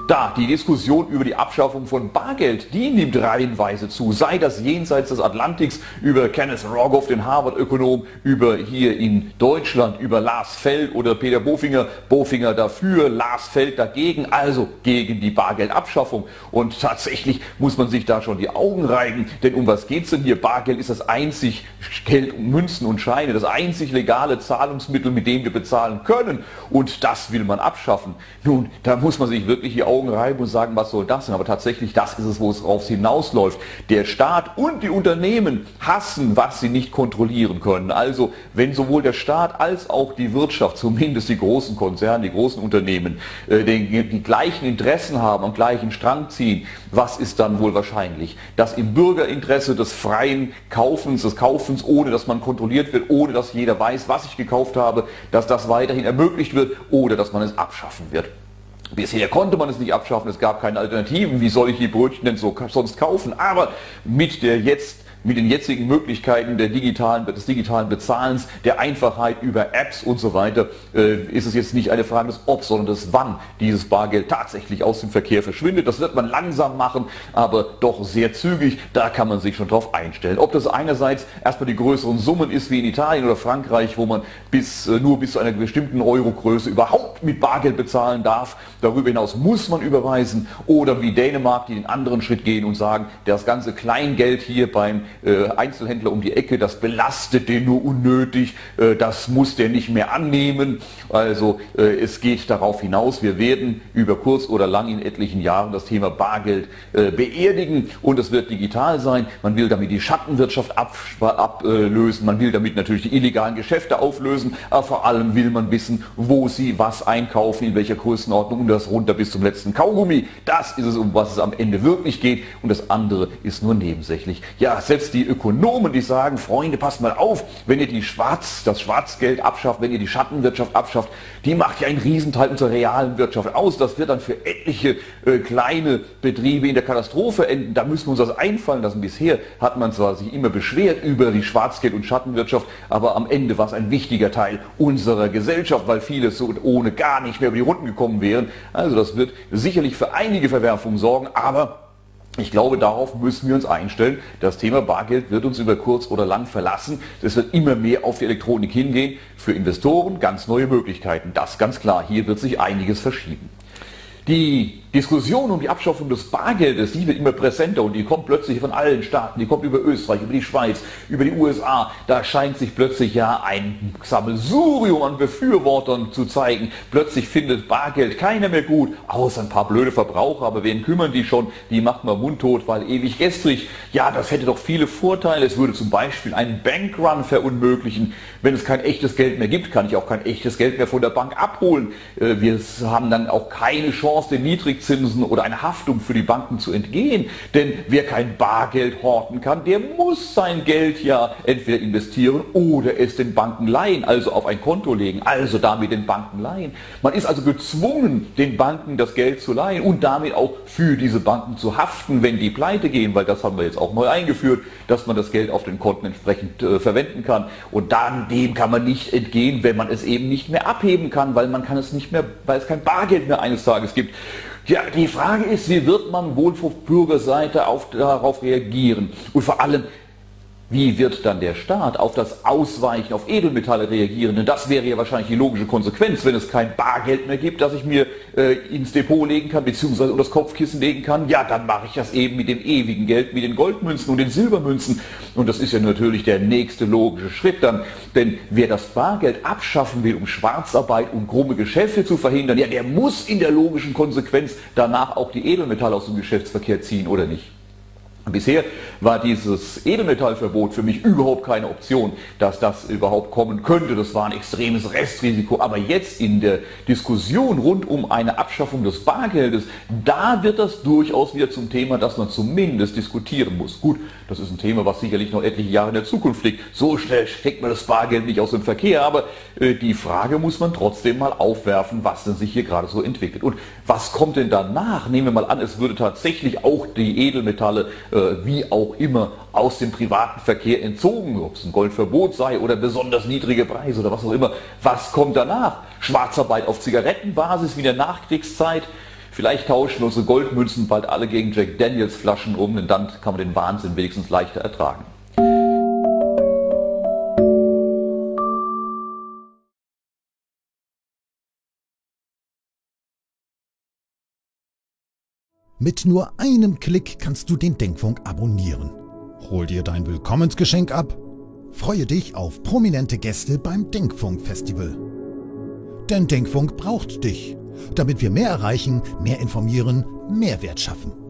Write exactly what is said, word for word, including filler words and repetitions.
Da die Diskussion über die Abschaffung von Bargeld, die nimmt reihenweise zu. Sei das jenseits des Atlantiks über Kenneth Rogoff, den Harvard-Ökonom, über hier in Deutschland, über Lars Feld oder Peter Bofinger. Bofinger dafür, Lars Feld dagegen, also gegen die Bargeldabschaffung. Und tatsächlich muss man sich da schon die Augen reiben, denn um was geht es denn hier? Bargeld ist das einzig Geld, Münzen und Scheine, das einzig legale Zahlungsmittel, mit dem wir bezahlen können. Und das will man abschaffen. Nun, da muss man sich wirklich die Augen reiben und sagen, was soll das denn? Aber tatsächlich, das ist es, wo es drauf hinausläuft. Der Staat und die Unternehmen hassen, was sie nicht kontrollieren können. Also, wenn sowohl der Staat als auch die Wirtschaft, zumindest die großen Konzerne, die großen Unternehmen, äh, die, die gleichen Interessen haben, am gleichen Strang ziehen, was ist dann wohl wahrscheinlich? Dass im Bürgerinteresse des freien Kaufens, des Kaufens, ohne dass man kontrolliert wird, ohne dass jeder weiß, was ich gekauft habe, dass das weiterhin ermöglicht wird oder dass man es abschaffen wird. Bisher konnte man es nicht abschaffen, es gab keine Alternativen. Wie soll ich die Brötchen denn so sonst kaufen? Aber mit der jetzt mit den jetzigen Möglichkeiten der digitalen, des digitalen Bezahlens, der Einfachheit über Apps und so weiter, äh, ist es jetzt nicht eine Frage des Ob, sondern des Wann dieses Bargeld tatsächlich aus dem Verkehr verschwindet. Das wird man langsam machen, aber doch sehr zügig. Da kann man sich schon drauf einstellen. Ob das einerseits erstmal die größeren Summen ist wie in Italien oder Frankreich, wo man bis, äh, nur bis zu einer bestimmten Eurogröße überhaupt mit Bargeld bezahlen darf. Darüber hinaus muss man überweisen. Oder wie Dänemark, die den anderen Schritt gehen und sagen, das ganze Kleingeld hier beim Einzelhändler um die Ecke, das belastet den nur unnötig, das muss der nicht mehr annehmen. Also es geht darauf hinaus, wir werden über kurz oder lang in etlichen Jahren das Thema Bargeld beerdigen und es wird digital sein. Man will damit die Schattenwirtschaft ablösen, man will damit natürlich die illegalen Geschäfte auflösen, aber vor allem will man wissen, wo sie was einkaufen, in welcher Größenordnung und das runter bis zum letzten Kaugummi. Das ist es, um was es am Ende wirklich geht und das andere ist nur nebensächlich. Ja, selbst die Ökonomen, die sagen, Freunde, passt mal auf, wenn ihr die Schwarz, das Schwarzgeld abschafft, wenn ihr die Schattenwirtschaft abschafft, die macht ja einen Riesenteil unserer realen Wirtschaft aus. Das wird dann für etliche äh, kleine Betriebe in der Katastrophe enden. Da müssen wir uns das einfallen lassen. Bisher hat man zwar sich immer beschwert über die Schwarzgeld- und Schattenwirtschaft, aber am Ende war es ein wichtiger Teil unserer Gesellschaft, weil viele so ohne gar nicht mehr über die Runden gekommen wären. Also das wird sicherlich für einige Verwerfungen sorgen, aber ich glaube, darauf müssen wir uns einstellen. Das Thema Bargeld wird uns über kurz oder lang verlassen. Es wird immer mehr auf die Elektronik hingehen. Für Investoren ganz neue Möglichkeiten. Das ganz klar. Hier wird sich einiges verschieben. Die Diskussion um die Abschaffung des Bargeldes, die wird immer präsenter und die kommt plötzlich von allen Staaten, die kommt über Österreich, über die Schweiz, über die U S A. Da scheint sich plötzlich ja ein Sammelsurium an Befürwortern zu zeigen. Plötzlich findet Bargeld keiner mehr gut, außer ein paar blöde Verbraucher, aber wen kümmern die schon? Die macht man mundtot, weil ewig gestrig. Ja, das hätte doch viele Vorteile. Es würde zum Beispiel einen Bankrun verunmöglichen. Wenn es kein echtes Geld mehr gibt, kann ich auch kein echtes Geld mehr von der Bank abholen. Wir haben dann auch keine Chance, den Niedrig Zinsen oder eine Haftung für die Banken zu entgehen. Denn wer kein Bargeld horten kann, der muss sein Geld ja entweder investieren oder es den Banken leihen, also auf ein Konto legen, also damit den Banken leihen. Man ist also gezwungen, den Banken das Geld zu leihen und damit auch für diese Banken zu haften, wenn die pleite gehen, weil das haben wir jetzt auch neu eingeführt, dass man das Geld auf den Konten entsprechend äh, verwenden kann. Und dann dem kann man nicht entgehen, wenn man es eben nicht mehr abheben kann, weil man kann es nicht mehr, weil es kein Bargeld mehr eines Tages gibt. Ja, die Frage ist, wie wird man wohl von Bürgerseite auf, darauf reagieren? Und vor allem, wie wird dann der Staat auf das Ausweichen auf Edelmetalle reagieren? Denn das wäre ja wahrscheinlich die logische Konsequenz, wenn es kein Bargeld mehr gibt, das ich mir äh, ins Depot legen kann, beziehungsweise unter das Kopfkissen legen kann. Ja, dann mache ich das eben mit dem ewigen Geld, mit den Goldmünzen und den Silbermünzen. Und das ist ja natürlich der nächste logische Schritt dann. Denn wer das Bargeld abschaffen will, um Schwarzarbeit und krumme Geschäfte zu verhindern, ja, der muss in der logischen Konsequenz danach auch die Edelmetalle aus dem Geschäftsverkehr ziehen, oder nicht? Bisher war dieses Edelmetallverbot für mich überhaupt keine Option, dass das überhaupt kommen könnte. Das war ein extremes Restrisiko. Aber jetzt in der Diskussion rund um eine Abschaffung des Bargeldes, da wird das durchaus wieder zum Thema, das man zumindest diskutieren muss. Gut, das ist ein Thema, was sicherlich noch etliche Jahre in der Zukunft liegt. So schnell steckt man das Bargeld nicht aus dem Verkehr. Aber äh, die Frage muss man trotzdem mal aufwerfen, was denn sich hier gerade so entwickelt. Und was kommt denn danach? Nehmen wir mal an, es würde tatsächlich auch die Edelmetalle äh, wie auch immer aus dem privaten Verkehr entzogen, ob es ein Goldverbot sei oder besonders niedrige Preise oder was auch immer. Was kommt danach? Schwarzarbeit auf Zigarettenbasis wie in der Nachkriegszeit? Vielleicht tauschen unsere Goldmünzen bald alle gegen Jack Daniels Flaschen um, denn dann kann man den Wahnsinn wenigstens leichter ertragen. Mit nur einem Klick kannst du den Denkfunk abonnieren. Hol dir dein Willkommensgeschenk ab. Freue dich auf prominente Gäste beim Denkfunk-Festival. Denn Denkfunk braucht dich, damit wir mehr erreichen, mehr informieren, Mehrwert schaffen.